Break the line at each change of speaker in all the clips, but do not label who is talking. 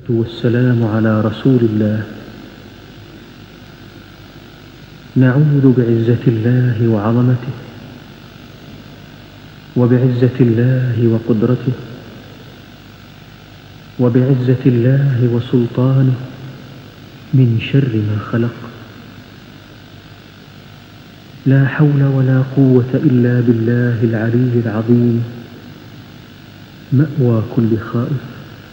والسلام على رسول الله. نعوذ بعزة الله وعظمته وبعزة الله وقدرته وبعزة الله وسلطانه من شر ما خلق. لا حول ولا قوة إلا بالله العلي العظيم مأوى كل خائف.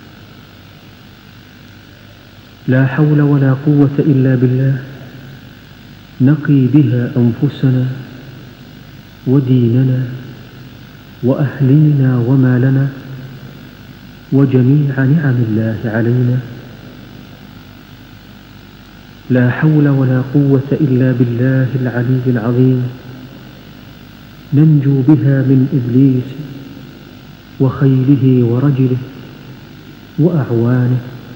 لا حول ولا قوة إلا بالله نقي بها أنفسنا وديننا وأهلينا ومالنا وجميع نعم الله علينا. لا حول ولا قوة إلا بالله العلي العظيم ننجو بها من إبليس وخيله ورجله وأعوانه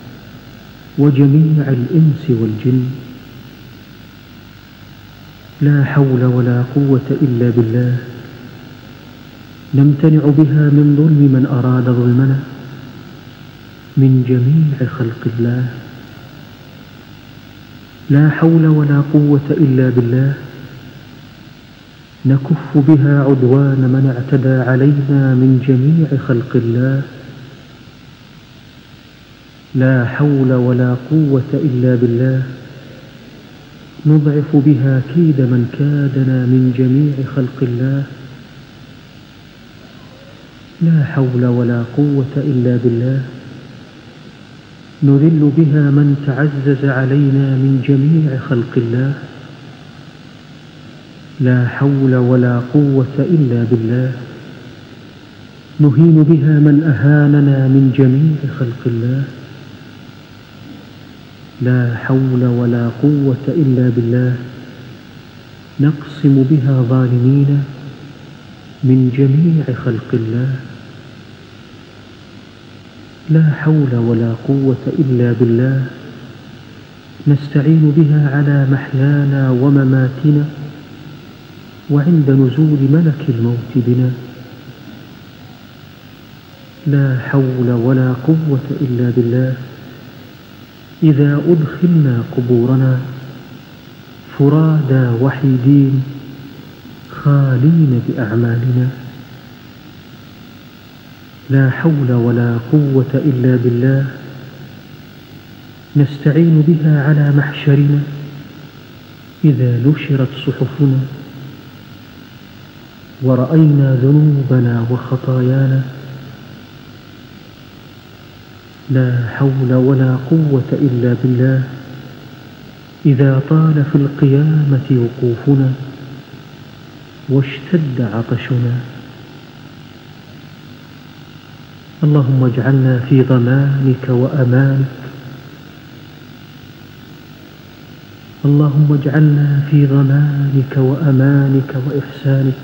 وجميع الإنس والجن. لا حول ولا قوة إلا بالله نمتنع بها من ظلم من أراد ظلمنا من جميع خلق الله. لا حول ولا قوة إلا بالله نكف بها عدوان من اعتدى علينا من جميع خلق الله. لا حول ولا قوة إلا بالله نضعف بها كيد من كادنا من جميع خلق الله. لا حول ولا قوة إلا بالله نذل بها من تعزز علينا من جميع خلق الله. لا حول ولا قوة إلا بالله نهين بها من أهاننا من جميع خلق الله. لا حول ولا قوة إلا بالله نقصم بها ظالمين من جميع خلق الله. لا حول ولا قوة إلا بالله نستعين بها على محيانا ومماتنا وعند نزول ملك الموت بنا. لا حول ولا قوة إلا بالله إذا أدخلنا قبورنا فرادى وحيدين خالين بأعمالنا. لا حول ولا قوة إلا بالله نستعين بها على محشرنا إذا نشرت صحفنا ورأينا ذنوبنا وخطايانا. لا حول ولا قوة إلا بالله إذا طال في القيامة وقوفنا واشتد عطشنا. اللهم اجعلنا في ضمانك وأمانك. اللهم اجعلنا في ضمانك وأمانك وإحسانك.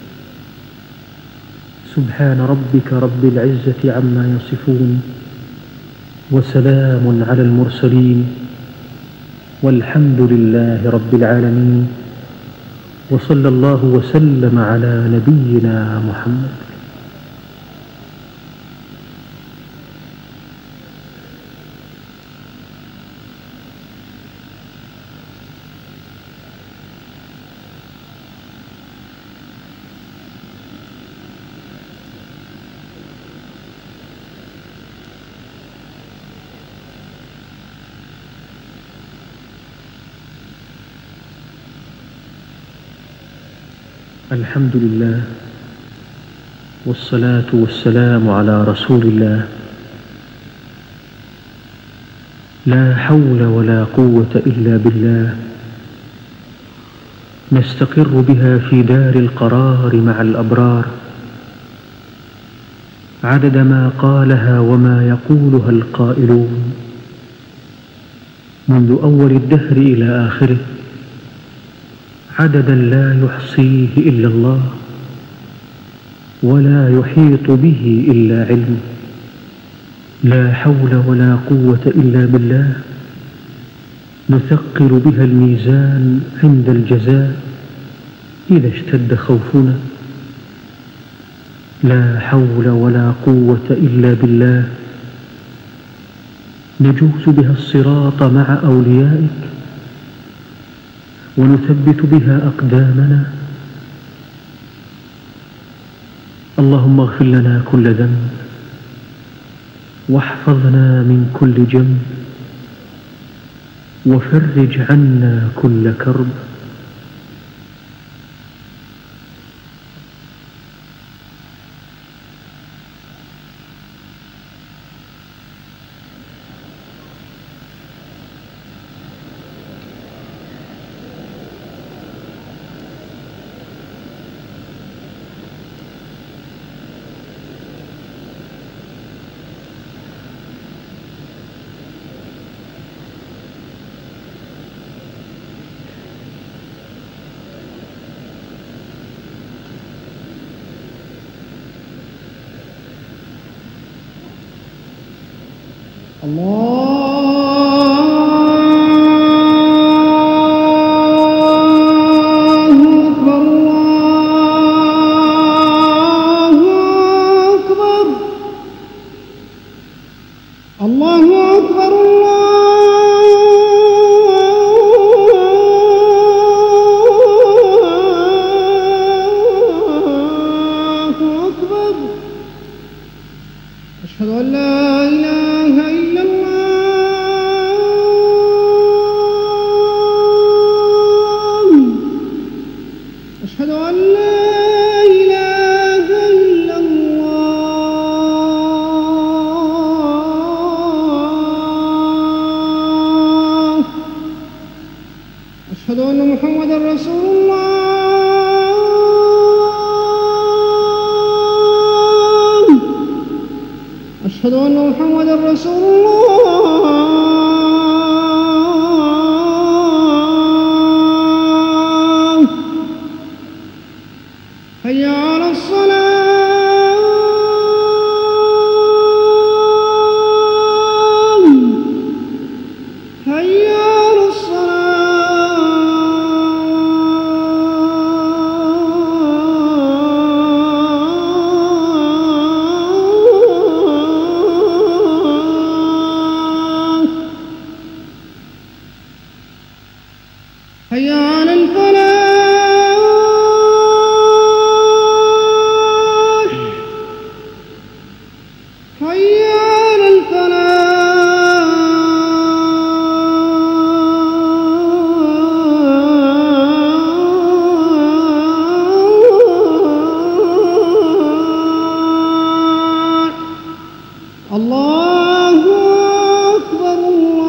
سبحان ربك رب العزة عما يصفون وسلام على المرسلين والحمد لله رب العالمين وصلى الله وسلم على نبينا محمد. الحمد لله والصلاة والسلام على رسول الله. لا حول ولا قوة إلا بالله نستقر بها في دار القرار مع الأبرار عدد ما قالها وما يقولها القائلون منذ أول الدهر إلى آخره عددا لا يحصيه إلا الله ولا يحيط به إلا علمه. لا حول ولا قوة إلا بالله نثقل بها الميزان عند الجزاء إذا اشتد خوفنا. لا حول ولا قوة إلا بالله نجوز بها الصراط مع أوليائك، ونثبت بها أقدامنا. اللهم اغفر لنا كل ذنب، واحفظنا من كل جنب، وفرج عنا كل كرب.
أشهد أن لا إله إلا الله. أشهد أن لا إله إلا الله. أشهد أن محمدا رسول الله. أشهد أن محمدا رسول الله. حي على الصلاة. حي على حي على الفلاح. حي على الفلاح. الله أكبر.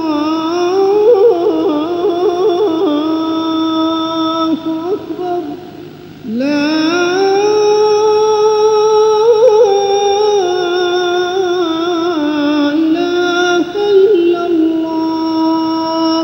الله أكبر. لا إله إلا الله.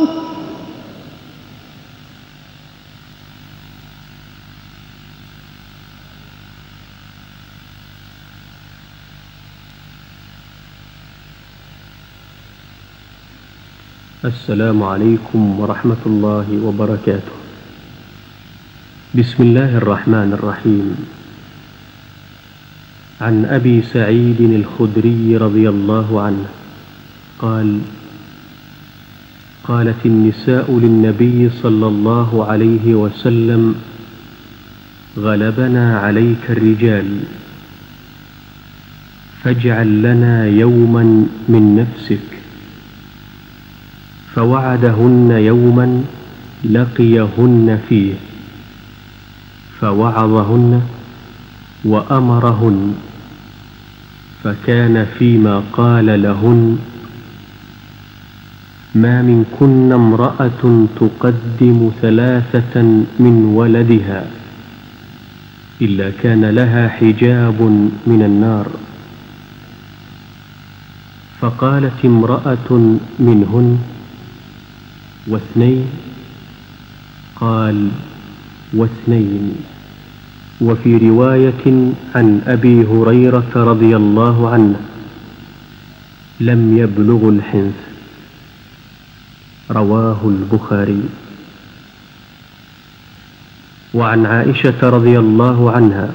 السلام عليكم ورحمة الله وبركاته. بسم الله الرحمن الرحيم. عن أبي سعيد الخدري رضي الله عنه قال: قالت النساء للنبي صلى الله عليه وسلم: غلبنا عليك الرجال، فاجعل لنا يوما من نفسك. فوعدهن يوما لقيهن فيه، فوعظهن وأمرهن، فكان فيما قال لهن: ما منكن امرأة تقدم 3 من ولدها إلا كان لها حجاب من النار. فقالت امرأة منهن: و2؟ قال: و2. وفي رواية عن أبي هريرة رضي الله عنه: لم يبلغ الحنث. رواه البخاري. وعن عائشة رضي الله عنها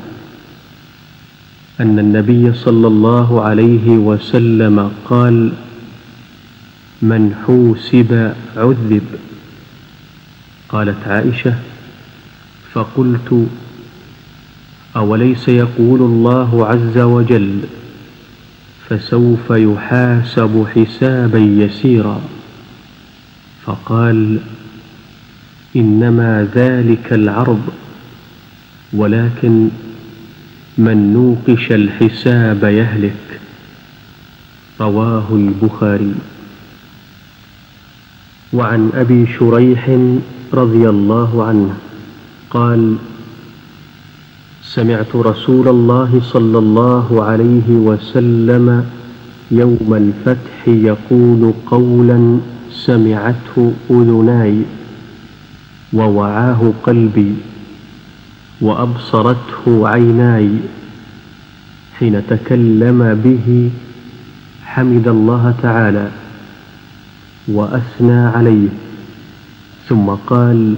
أن النبي صلى الله عليه وسلم قال: من حوسب عذب. قالت عائشة: فقلت: أوليس يقول الله عز وجل: فسوف يحاسب حسابا يسيرا؟ فقال: إنما ذلك العرض، ولكن من نوقش الحساب يهلك. رواه البخاري. وعن أبي شريح رضي الله عنه قال: سمعت رسول الله صلى الله عليه وسلم يوم الفتح يقول قولا سمعته أذناي ووعاه قلبي وأبصرته عيناي. حين تكلم به حمد الله تعالى وأثنى عليه، ثم قال: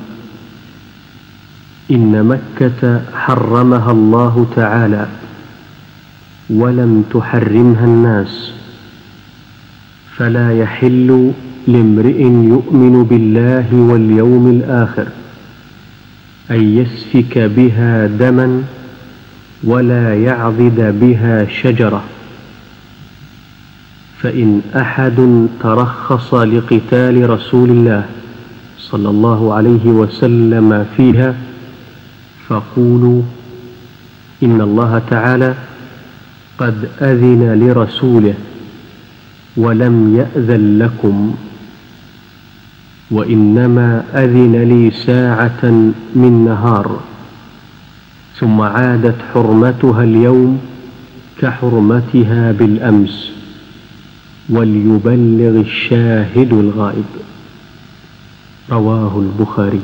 إن مكة حرمها الله تعالى ولم تحرمها الناس، فلا يحل لامرئ يؤمن بالله واليوم الآخر أن يسفك بها دما ولا يعضد بها شجرة. فإن أحد ترخص لقتال رسول الله صلى الله عليه وسلم فيها فقولوا: إن الله تعالى قد أذن لرسوله ولم يأذن لكم، وإنما أذن لي ساعة من نهار، ثم عادت حرمتها اليوم كحرمتها بالأمس، وليبلغ الشاهد الغائب. رواه البخاري.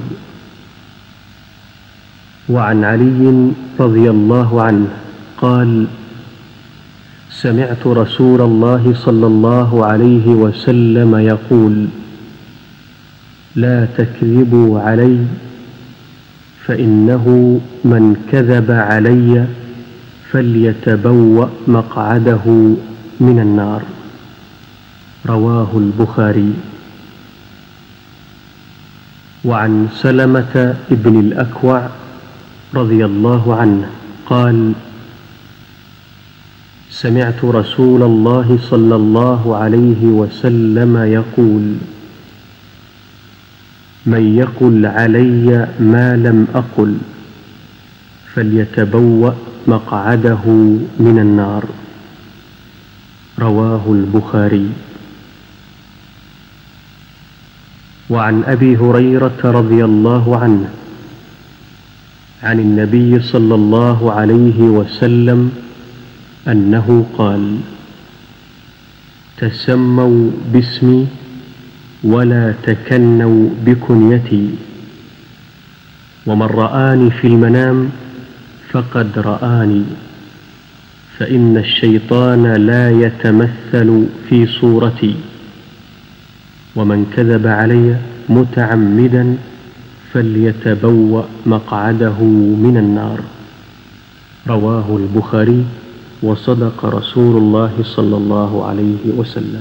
وعن علي رضي الله عنه قال: سمعت رسول الله صلى الله عليه وسلم يقول: لا تكذبوا علي، فإنه من كذب علي فليتبوأ مقعده من النار. رواه البخاري. وعن سلمة بن الأكوع رضي الله عنه قال: سمعت رسول الله صلى الله عليه وسلم يقول: من يقل علي ما لم أقل فليتبوأ مقعده من النار. رواه البخاري. وعن أبي هريرة رضي الله عنه عن النبي صلى الله عليه وسلم أنه قال: تسموا باسمي ولا تكنوا بكنيتي، ومن رآني في المنام فقد رآني، فإن الشيطان لا يتمثل في صورتي، ومن كذب علي متعمدا فليتبوأ مقعده من النار. رواه البخاري. وصدق رسول الله صلى الله عليه وسلم.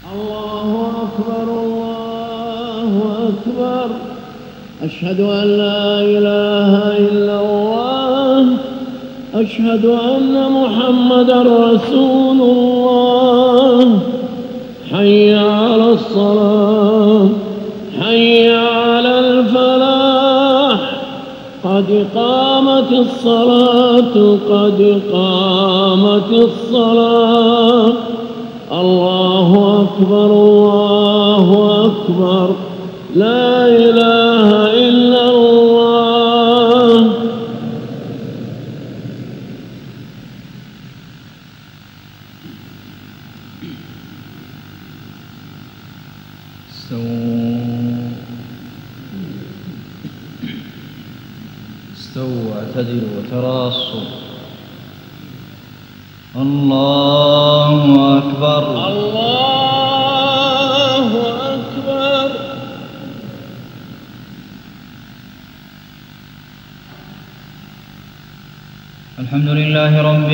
الله أكبر الله أكبر. أشهد أن لا إله إلا الله. أشهد أن محمدا رسول الله. حي على الصلاة حي على الفلاح. قد قامت الصلاة قد قامت الصلاة. الله أكبر الله أكبر. لا إله إلا الله.
استووا واعتدلوا وتراصوا. الله أكبر
الله أكبر.
الحمد لله رب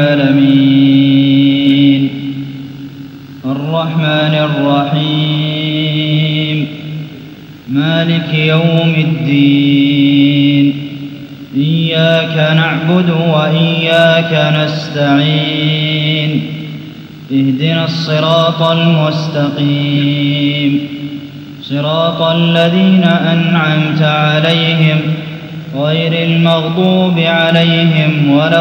العالمين الرحمن الرحيم مالك يوم الدين. إياك نعبد وإياك نستعين. اهدنا الصراط المستقيم صراط الذين أنعمت عليهم غير المغضوب عليهم ولا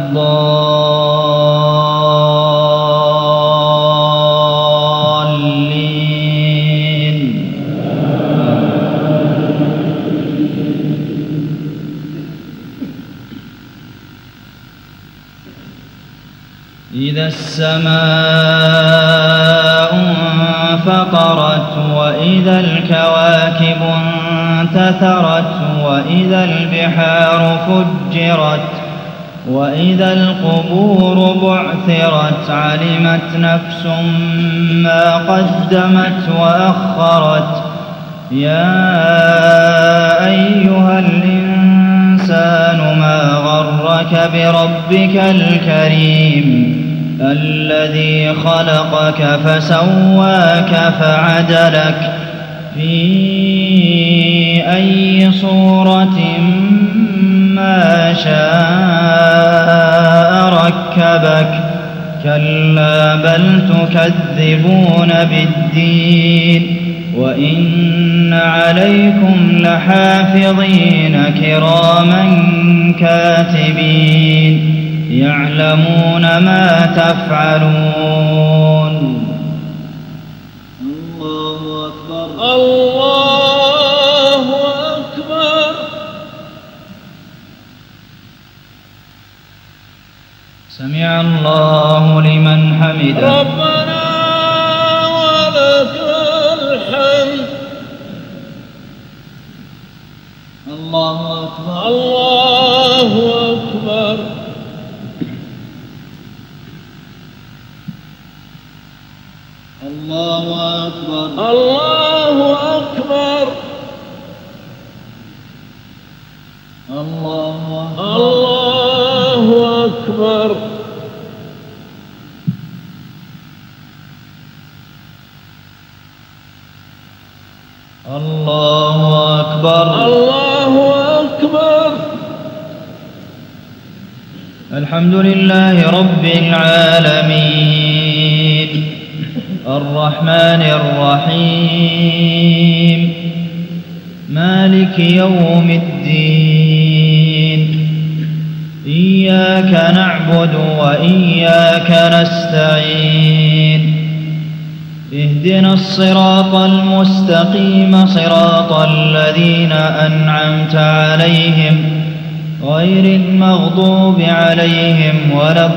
الضالين. إذا السماء انفطرت وإذا الكواكب انتثرت وإذا البحار فجرت وإذا القبور بعثرت. علمت نفس ما قدمت وأخرت. يا أيها الإنسان ما غرك بربك الكريم الذي خلقك فسواك فعدلك في أي صورة ما شاء ركبك. كلا بل تكذبون بالدين وإن عليكم لحافظين كراما كاتبين يعلمون ما تفعلون. الله أكبر
الله أكبر.
سمع الله لمن حمده.
ربنا ولك الحمد.
الله أكبر
الله أكبر.
الله أكبر
الله أكبر.
الله
أكبر.
الله أكبر.
الله أكبر.
الحمد لله رب العالمين الرحمن الرحيم مالك يوم الدين. إياك نعبد وإياك نستعين. اهدنا الصراط المستقيم صراط الذين أنعمت عليهم غير المغضوب عليهم ولا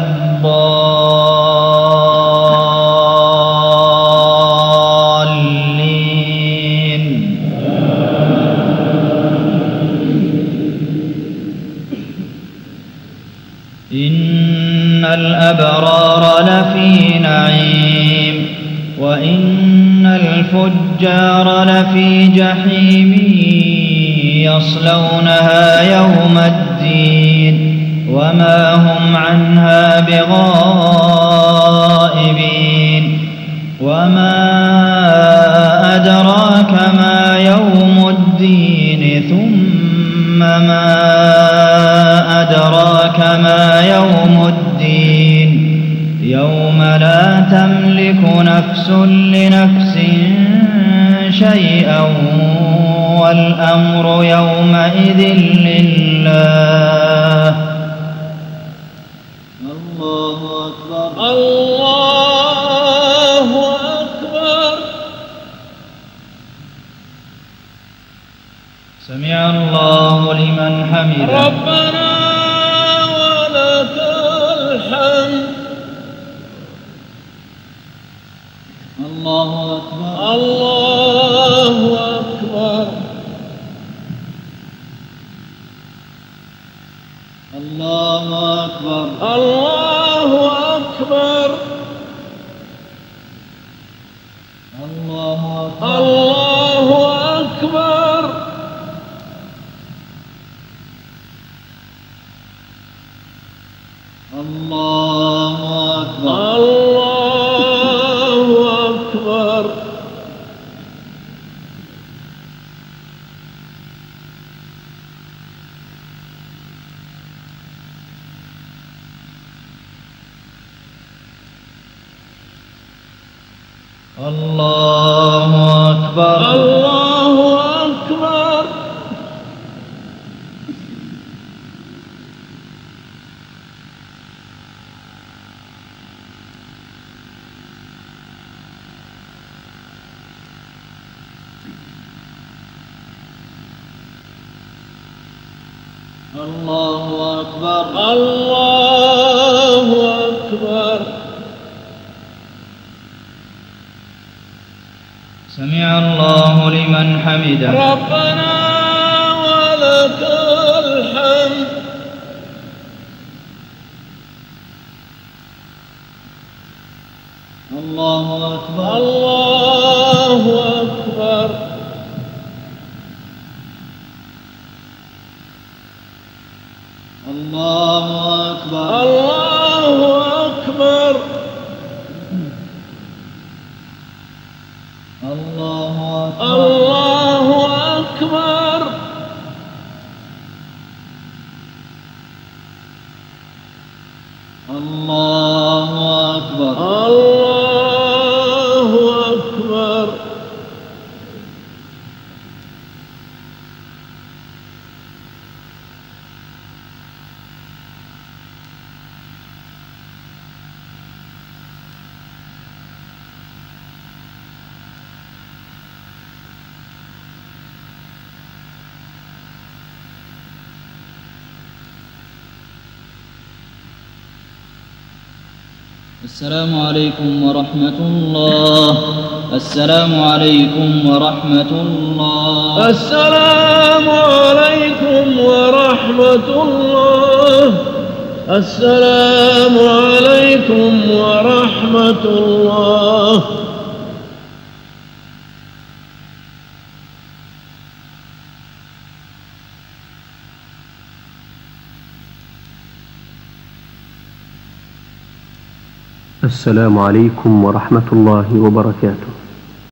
الضالين. إن الأبرار لفي نعيم وإن الفجار لفي جحيم يصلونها يوم الدين وما هم عنها بغائبين. وما أدراك ما يوم الدين ثم ما أدراك ما يوم الدين يوم لا تملك نفس لنفس شيئا والأمر يومئذ لله. الله أكبر.
الله أكبر.
سمع الله لمن حمده.
ربنا ولك الحمد.
الله أكبر.
الله أكبر.
الله أكبر.
الله أكبر.
الله أكبر.
الله أكبر.
الله أكبر.
الله أكبر.
الله أكبر.
الله أكبر.
الله أكبر.
الله أكبر.
سمع الله لمن حمده.
ربنا ولك الحمد.
الله أكبر.
الله أكبر.
الله أكبر.
الله أكبر.
الله أكبر.
الله أكبر.
الله أكبر.
الله أكبر.
السلام عليكم ورحمة الله. السلام عليكم ورحمة الله.
السلام عليكم ورحمة الله. السلام عليكم ورحمة الله.
السلام عليكم ورحمة الله وبركاته.